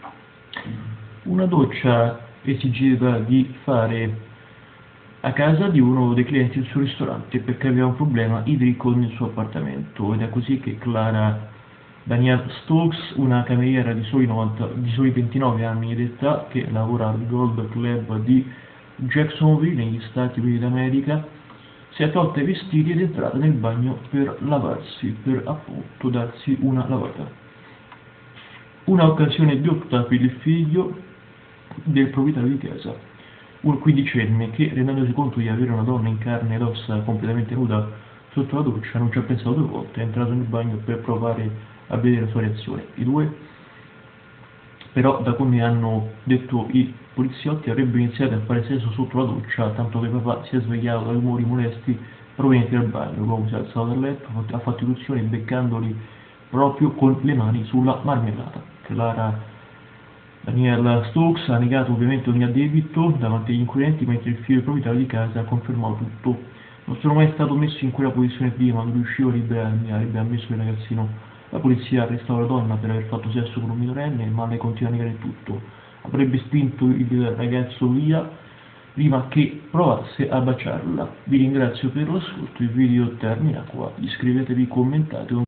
Una doccia esigeva di fare a casa di uno dei clienti del suo ristorante perché aveva un problema idrico nel suo appartamento, ed è così che Clara Danielle Stokes, una cameriera di soli 29 anni d'età che lavora al Gold Club di Jacksonville negli Stati Uniti d'America, si è tolta i vestiti ed è entrata nel bagno per lavarsi, per appunto darsi una lavata. Una occasione dotta per il figlio del proprietario di casa, un quindicenne che, rendendosi conto di avere una donna in carne ed ossa completamente nuda sotto la doccia, non ci ha pensato due volte, è entrato nel bagno per provare a vedere la sua reazione. I due, però, da come hanno detto i poliziotti, avrebbero iniziato a fare sesso sotto la doccia, tanto che papà si è svegliato da rumori molesti provenienti dal bagno. L'uomo si è alzato dal letto, ha fatto irruzione beccandoli proprio con le mani sulla marmellata. Clara Danielle Stokes ha negato ovviamente ogni addebito davanti agli inquirenti, mentre il figlio del proprietario di casa ha confermato tutto. Non sono mai stato messo in quella posizione prima, non riuscivo a liberarmi, avrebbe ammesso il ragazzino. La polizia ha arrestato la donna per aver fatto sesso con un minorenne, ma lei continua a negare tutto. Avrebbe spinto il ragazzo via prima che provasse a baciarla. Vi ringrazio per l'ascolto, il video termina qua, iscrivetevi, commentate.